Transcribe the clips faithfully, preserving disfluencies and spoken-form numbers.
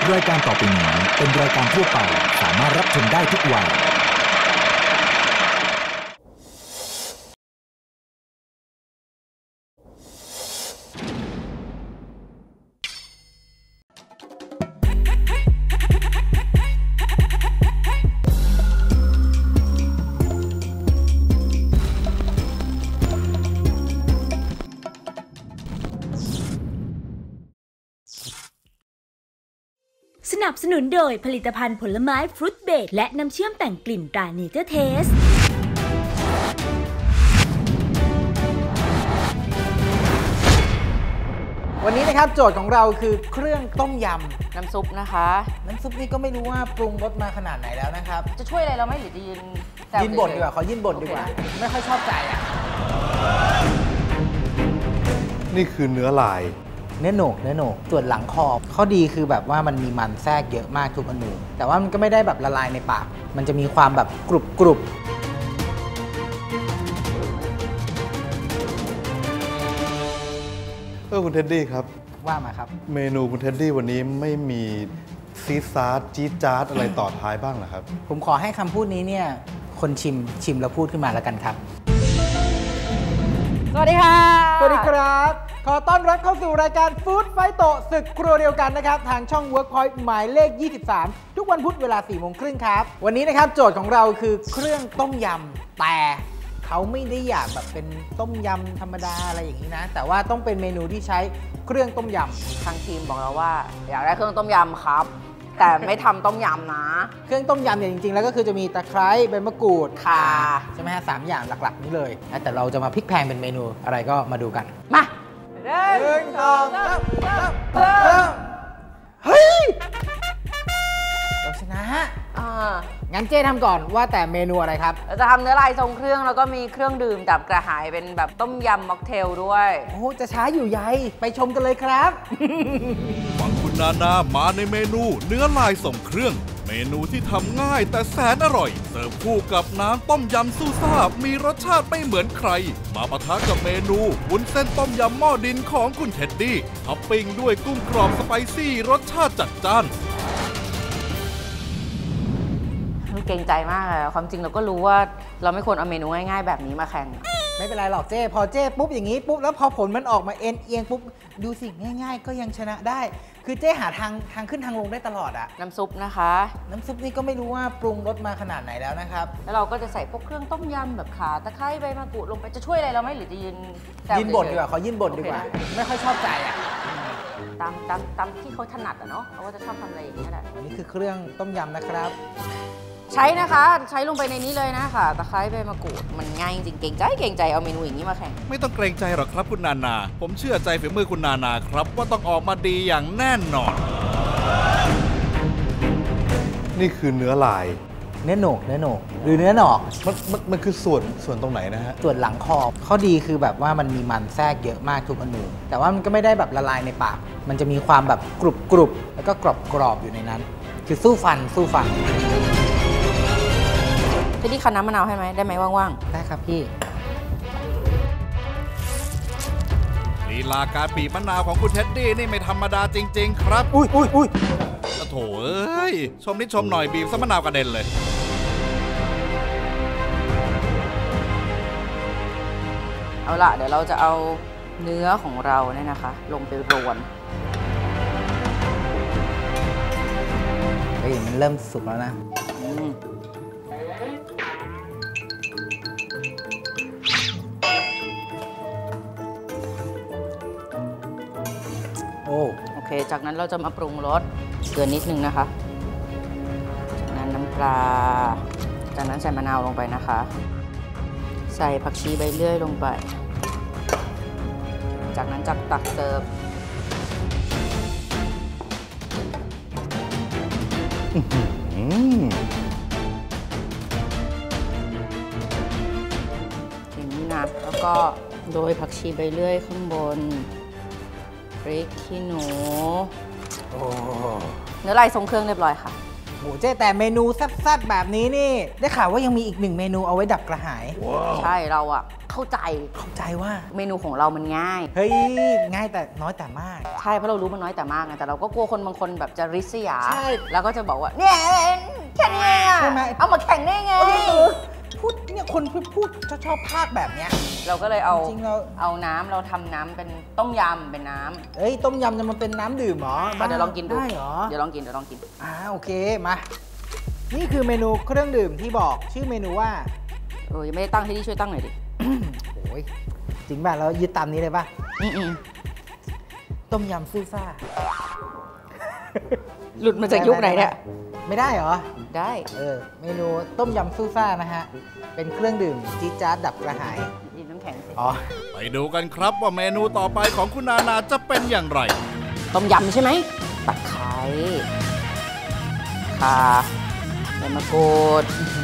รายการต่อไปนี้เป็นรายการทั่วไปสามารถรับชมได้ทุกวัยสนับสนุนโดยผลิตภัณฑ์ผลไม้ฟรุตเบรดและน้ำเชื่อมแต่งกลิ่นตราเนเจอร์เทสวันนี้นะครับโจทย์ของเราคือเครื่องต้มยำน้ำซุปนะคะน้ำซุปนี่ก็ไม่รู้ว่าปรุงรสมาขนาดไหนแล้วนะครับจะช่วยอะไรเราไหมหรือจะยืนยืนบดดีกว่าขอยืนบดดีกว่าไม่ค่อยชอบใจอ่ะนี่คือเนื้อลายเนื้อโหนกเนื้อโหนกส่วนหลังคอข้อดีคือแบบว่ามันมีมันแทรกเยอะมากทุกอนูแต่ว่ามันก็ไม่ได้แบบละลายในปากมันจะมีความแบบกรุบกรุบเออคุณเท็ดดี้ครับว่ามาครับเมนูคุณเท็ดดี้วันนี้ไม่มีซีซาร์จี๊ดจ๊าดอะไรต่อท้ายบ้างเหรอครับผมขอให้คำพูดนี้เนี่ยคนชิมชิมแล้วพูดขึ้นมาแล้วกันครับสวัสดีค่ะสวัสดีครับขอต้อนรับเข้าสู่รายการฟู้ดไฟโตศึกครัวเดียวกันนะครับทางช่อง Workpoint หมายเลขยี่สิบสามทุกวันพุธเวลาสี่โมงครึ่งครับวันนี้นะครับโจทย์ของเราคือเครื่องต้มยำแต่เขาไม่ได้อยากแบบเป็นต้มยำธรรมดาอะไรอย่างนี้นะแต่ว่าต้องเป็นเมนูที่ใช้เครื่องต้มยำทางทีมบอกเราว่าอยากได้เครื่องต้มยำครับแต่ไม่ทำต้มยำนะเครื่องต้มยำเนี่ยจริงๆแล้วก็คือจะมีตะไคร้ใบมะกรูดข่าใช่ไหมฮะสามอย่างหลักๆนี้เลยแต่เราจะมาพลิกแพลงเป็นเมนูอะไรก็มาดูกันมาหนึ่งสองสามเฮ้ยเราชนะงั้นเจ้ทำก่อนว่าแต่เมนูอะไรครับเราจะทำเนื้อลายทรงเครื่องแล้วก็มีเครื่องดื่มดับกระหายเป็นแบบต้มยำม็อกเทลด้วยโอ้จะช้าอยู่ใยไปชมกันเลยครับฟังคุณนานามาในเมนูเนื้อลายทรงเครื่องเมนูที่ทำง่ายแต่แสนอร่อยเสิร์ฟคู่กับน้ำต้มยำซูซ่ามีรสชาติไม่เหมือนใครมาปะทะกับเมนูวุ้นเส้นต้มยำหม้อดินของคุณเท็ดดี้ท็อปปิ้งด้วยกุ้งกรอบสไปซี่รสชาติจัดจ้านเกรงใจมากเลยความจริงเราก็รู้ว่าเราไม่ควรเอาเมนูง่ายๆแบบนี้มาแข่งไม่เป็นไรหรอกเจ้พอเจ้ปุ๊บอย่างนี้ปุ๊บแล้วพอผลมันออกมาเอ็นเอียงปุ๊บดูสิง่ายๆก็ยังชนะได้คือเจ้หาทางทางขึ้นทางลงได้ตลอดอะน้ำซุปนะคะน้ำซุปนี่ก็ไม่รู้ว่าปรุงรสมาขนาดไหนแล้วนะครับแล้วเราก็จะใส่พวกเครื่องต้มยำแบบข่าตะไคร้ใบมะกรูดลงไปจะช่วยอะไรเราไหมหรือจะยืนยืนบดดีกว่าขอยืนบดดีกว่าไม่ค่อยชอบใจอะตามตามตามที่เขาถนัดอะเนาะเขาก็จะชอบทำอะไรอย่างนี้แหละอันนี้คือเครื่องต้มยำนะครับใช้นะคะใช้ลงไปในนี้เลยนะค่ะตะไคร้ใบมะกรูดมันง่ายจริงเก่งใจเก่งใจเอาเมนูอย่างนี้มาแข่งไม่ต้องเกรงใจหรอกครับคุณนานาผมเชื่อใจฝีมือคุณนานาครับว่าต้องออกมาดีอย่างแน่นอนนี่คือเนื้อลายเนื้อโหนกเนื้อโหนกหรือเนื้อหนอกมันมันมันคือส่วนส่วนตรงไหนนะฮะส่วนหลังคอข้อดีคือแบบว่ามันมีมันแทรกเยอะมากทุกอนูแต่ว่ามันก็ไม่ได้แบบละลายในปากมันจะมีความแบบกรุบกรุบแล้วก็กรอบกรอบอยู่ในนั้นคือสู้ฟันสู้ฟันเท็ดดี้คั้นน้ำมะนาวให้ไหมได้ไหมว่างๆได้ครับพี่ลีลาการบีบมะนาวของคุณเท็ดดี้นี่ไม่ธรรมดาจริงๆครับอุ้ยอุ้ยอุ้ยโถ่เอ้ยชมนิดชมหน่อยบีบซะมะนาวกระเด็นเลยเอาล่ะเดี๋ยวเราจะเอาเนื้อของเราเนี่ยนะคะลงไปรวนเฮ้ยมันเริ่มสุกแล้วนะโอโอเคจากนั้นเราจะมาปรุงรสเกลือนิดนึงนะคะจากนั้นน้ำปลาจากนั้นใส่มะนาวลงไปนะคะใส่ผักชีใบเลื่อยลงไปจากนั้นจับตักเสิร์ฟอย่างนี้นะแล้วก็โรยผักชีใบเลื่อยข้างบนพริกขี้หนูโอ้เนื้อลายทรงเครื่องเรียบร้อยค่ะโหเจ๊แต่เมนูแซ่บๆแบบนี้นี่ได้ข่าวว่ายังมีอีกหนึ่งเมนูเอาไว้ดับกระหายใช่เราอ่ะขเข้าใจเข้าใจว่าเมนูของเรามันง่ายเฮ้ยง่ายแต่น้อยแต่มากใช่เพราะเรารู้มันน้อยแต่มากไงแต่เราก็กลัวคนบางคนแบบจะริษยาใช่แล้วก็จะบอกว่าเนี่ยแค่นี้ใช่ไหมเอามาแข่งได้ไงพูดเนี่ยคนพูดชอบชอบภาคแบบเนี้ยเราก็เลยเอาจริงเราเอาน้ำเราทำน้ำเป็นต้มยำเป็นน้ำเอ้ยต้มยำจะมาเป็นน้ำดื่มเหรอเดี๋ยวลองกินดูได้เหรอเดี๋ยวลองกินเดี๋ยวลองกินอ่าโอเคมานี่คือเมนูเครื่องดื่มที่บอกชื่อเมนูว่าโอ้ยไม่ได้ตั้งให้ที่ช่วยตั้งหน่อยดิโอ้ยจริงป่ะแล้วยึดตามนี้เลยป่ะอืมต้มยำซูซ่าหลุดมาจากยุคไหนเนี่ยไม่ได้เหรอได้เออเมนูต้มยำซูซ่านะฮะเป็นเครื่องดื่มจี๊ดจ๊าดดับกระหายยินน้ำแข็งสิอ๋อไปดูกันครับว่าเมนูต่อไปของคุณนานาจะเป็นอย่างไรต้มยำใช่ไหมตะไคร้ข่าใบมะกรูด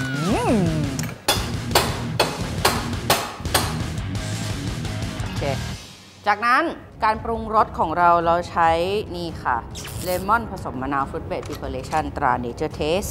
โอเคจากนั้นการปรุงรสของเราเราใช้นี่ค่ะเลมอนผสมมะนาวฟรุตเบสพริเพอเรชั่นตราเนเจอร์เทส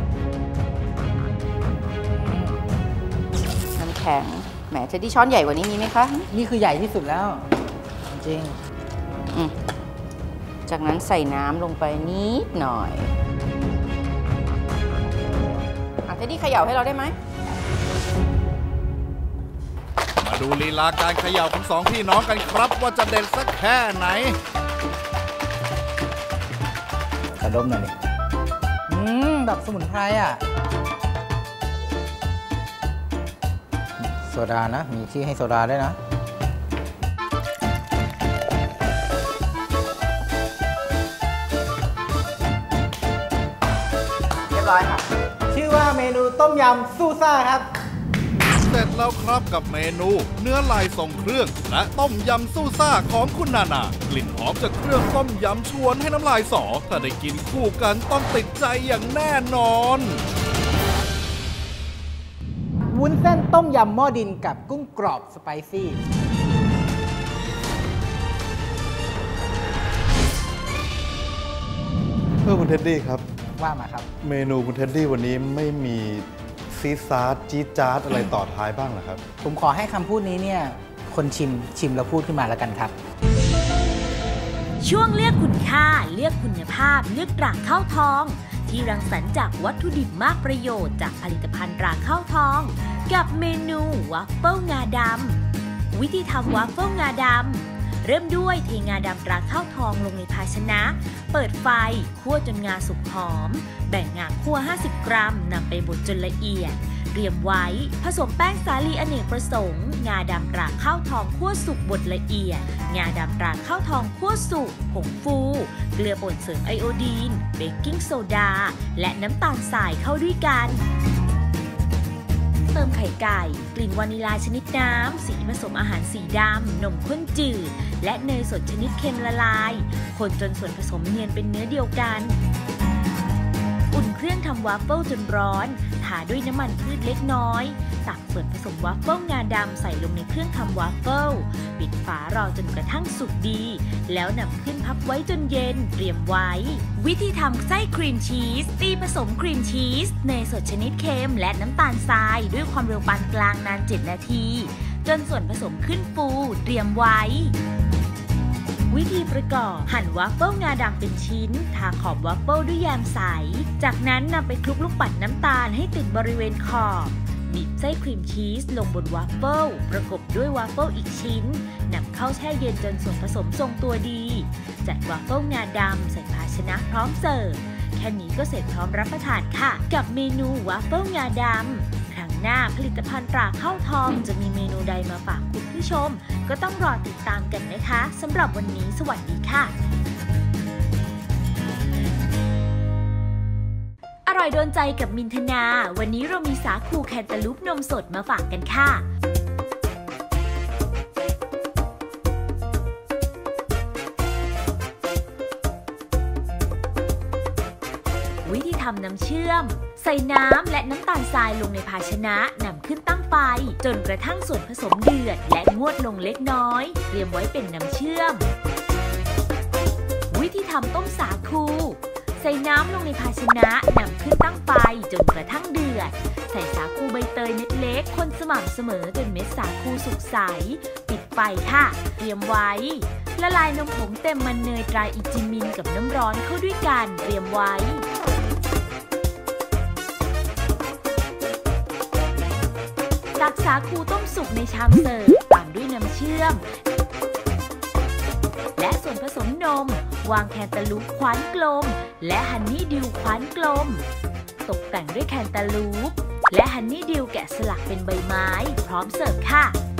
น้ำแข็งแหมจะที่ช้อนใหญ่กว่านี้มีไหมคะนี่คือใหญ่ที่สุดแล้วจริงจากนั้นใส่น้ำลงไปนิดหน่อยอ่ะเทดดี้เขย่าให้เราได้ไหมมาดูลีลาการเขย่าของสองพี่น้องกันครับว่าจะเด็ดสักแค่ไหนขอดมหน่อยดิอืมแบบสมุนไพรอ่ะโซดานะมีที่ให้โซดาด้วยนะเรียบร้อยค่ะชื่อว่าเมนูต้มยำซูซ่าครับเสร็จแล้วครับกับเมนูเนื้อลายทรงเครื่องและต้มยำซูซ่าของคุณนานากลิ่นหอมจากเครื่องต้มยำชวนให้น้ำลายสอถ้าได้กินคู่กันต้องติดใจอย่างแน่นอนวุ้นเส้นต้มยำหม้อดินกับกุ้งกรอบสไปซี่เพื่อคุณเท็ดดี้ครับว่ามาครับเมนูคุณเท็ดดี้วันนี้ไม่มีซีซาร์จี๊ดจ๊าดอะไรต่อท้ายบ้างเหรอครับผมขอให้คำพูดนี้เนี่ยคนชิมชิมแล้วพูดขึ้นมาแล้วกันครับช่วงเลือกคุณค่าเลือกคุณภาพเลือกตราข้าวทองที่รังสรรค์จากวัตถุดิบมากประโยชน์จากผลิตภัณฑ์ตราข้าวทองกับเมนูวัฟเฟิลงาดำวิธีทำวัฟเฟิลงาดำเริ่มด้วยเทงาดำตราข้าวทองลงในภาชนะเปิดไฟคั่วจนงาสุกหอมแบ่งงาคั่วห้าสิบกรัมนำไปบดจนละเอียดเตรียมไว้ผสมแป้งสาลีอเนกประสงค์งาดำตราข้าวทองคั่วสุกบดละเอียดงาดำตราข้าวทองคั่วสุกผงฟูเกลือป่นเสริมไอโอดีนเบกกิ้งโซดาและน้ำตาลทรายเข้าด้วยกันเติมไข่ไก่กลิ่นวานิลาชนิดน้ำสีผสมอาหารสีดำนมข้นจืดและเนยสดชนิดเค็มละลายคนจนส่วนผสมเนียนเป็นเนื้อเดียวกันอุ่นเครื่องทำวาฟเฟิลจนร้อนทาด้วยน้ำมันพืชเล็กน้อยตักส่วนผสมวาฟเฟิลงาดำใส่ลงในเครื่องทำวาฟเฟิลปิดฝารอจนกระทั่งสุกดีแล้วนำขึ้นพับไว้จนเย็นเตรียมไว้วิธีทำไส้ครีมชีสตีผสมครีมชีสเนยสดชนิดเค็มและน้ำตาลทรายด้วยความเร็วปานกลางนานเจ็ดนาทีจนส่วนผสมขึ้นฟูเตรียมไว้วิธีประกอบหั่นวาฟเฟิลงาดำเป็นชิ้นทาขอบวาฟเฟิลด้วยแยมใสจากนั้นนำไปคลุกลูกปัดน้ำตาลให้ติดบริเวณขอบบีบไส้ครีมชีสลงบนวาฟเฟิลประกบด้วยวาฟเฟิลอีกชิ้นนำเข้าแช่เย็นจนส่วนผสมทรงตัวดีจัดวาฟเฟิลงาดำใส่ภาชนะพร้อมเสิร์ฟแค่นี้ก็เสร็จพร้อมรับประทานค่ะกับเมนูวาฟเฟิลงาดำครั้งหน้าผลิตภัณฑ์ตราข้าวทองจะมีเมนูใดมาฝากคุณผู้ชมก็ต้องรอติดตามกันนะคะสำหรับวันนี้สวัสดีค่ะอร่อยโดนใจกับมินทนาวันนี้เรามีสาคูแคนตาลูปนมสดมาฝากกันค่ะวิธีทำน้ำเชื่อมใส่น้ำและน้ำตาลทรายลงในภาชนะนำขึ้นตั้งไฟจนกระทั่งส่วนผสมเดือดและงวดลงเล็กน้อยเตรียมไว้เป็นน้ำเชื่อมวิธีทำต้มสาคูใส่น้ำลงในภาชนะนำขึ้นตั้งไฟจนกระทั่งเดือดใส่สาคูใบเตยเม็ดเล็กคนสม่ำเสมอจนเม็ดสาคูสุกใสปิดไฟค่ะเตรียมไว้ละลายนมผงเต็มมันเนยตราอิจิมินกับน้ำร้อนเข้าด้วยกันเตรียมไว้ตักสาคูต้มสุกในชามเสิร์ฟตามด้วยน้ำเชื่อมและส่วนผสมนมวางแคนตาลูปคว้านกลมและฮันนี่ดิวคว้านกลมตกแต่งด้วยแคนตาลูปและฮันนี่ดิวแกะสลักเป็นใบไม้พร้อมเสิร์ฟค่ะ